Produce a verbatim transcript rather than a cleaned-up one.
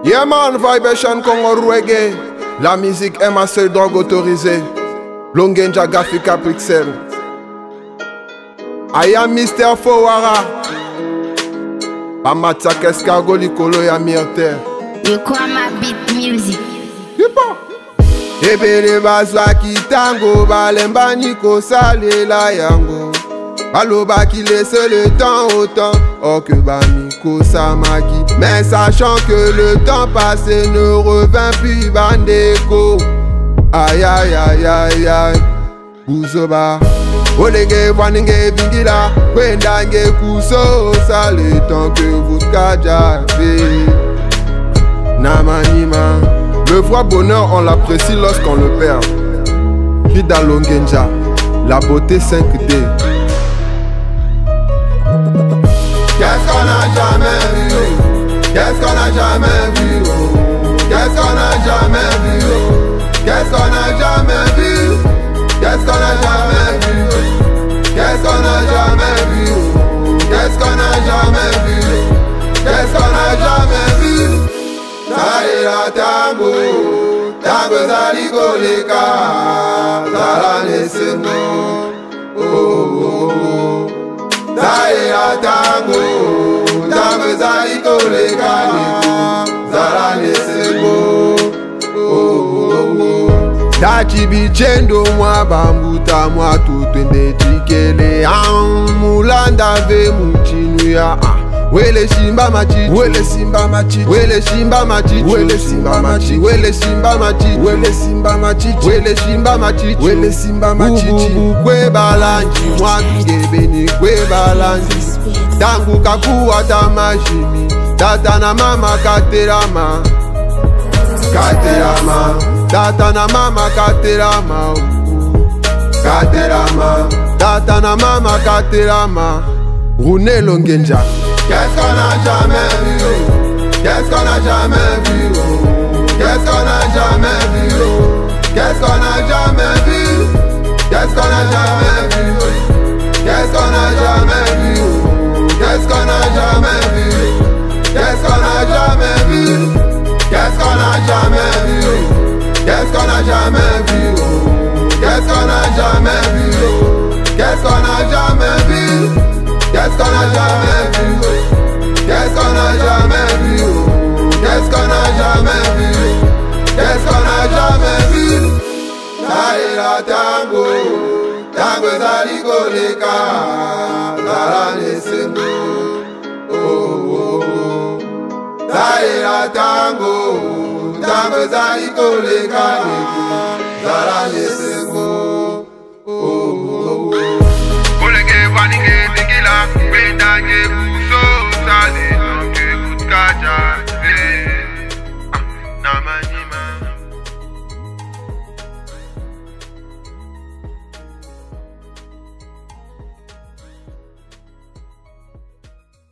Yeah man, vibration Congo reggae. La musique est ma seule drogue autorisée. Longenja Gafika Pixel. I am Mister Fowara. Amatsa Kescargo Likolo ya Myrte. You call my beat music. Yipa. Ebele bazwa kitango balemba niko salela yango. Baloba qui laisse le temps au temps, oh que Bamiko Samaki. Mais sachant que le temps passé ne revint plus Bandeko. Aïe aïe aïe aïe aïe. Bouzoba. Olege Wanenge Bingila. Kwendange Kuso. Ça le temps que vous kajave. Namanima. Le vrai bonheur on l'apprécie lorsqu'on le perd. Kida Longenja. La beauté cinq D. Qu'est-ce qu'on a jamais vu? Qu'est-ce qu'on a jamais vu? Qu'est-ce qu'on a jamais vu? Qu'est-ce qu'on a jamais vu? Qu'est-ce qu'on a jamais vu? Qu'est-ce qu'on a jamais vu? Qu'est-ce qu'on a jamais vu? Qu'est-ce qu'on a jamais vu? Salila tango, tango zaliko leka, zalane sengo, oh oh oh. Zaya tango, tango zaiko legani, zalane sebo, oh oh oh. Dachi bichendo mwa bambuta mwa tutwende chikele an mulanda ve muchinu ya ah. Wele simba machi, wele simba machi, wele simba machi, wele simba machi, wele simba machi, wele simba machi, wele simba machi, wele simba machi. Kwe balanji mwa ngebeni kwe balanji. Tangu kakuwa tamashimi, tata na mama katerama, katerama, tata na mama katerama, katerama, tata na mama katerama. Rune Longenja. Qu'est-ce qu'on a jamais vu? Qu'est-ce qu'on a jamais vu? Qu'est-ce qu'on a jamais vu? Qu'est-ce qu'on a jamais vu? Qu'est-ce qu'on a jamais vu? Qu'est-ce qu'on a jamais vu? Qu'est-ce qu'on a jamais vu? Qu'est-ce qu'on a jamais vu? Qu'est-ce qu'on a jamais vu? Qu'est-ce qu'on a jamais vu? Qu'est-ce qu'on a jamais vu? Qu'est-ce qu'on a jamais vu? Qu'est-ce qu'on a jamais vu? Qu'est-ce qu'on a jamais vu? Qu'est-ce qu'on a jamais vu? Qu'est-ce qu'on a jamais vu? Salila tango, tango zaliko leka, zalane sengo, oh oh oh. Salila tango, tango zaliko leka, zalane sengo.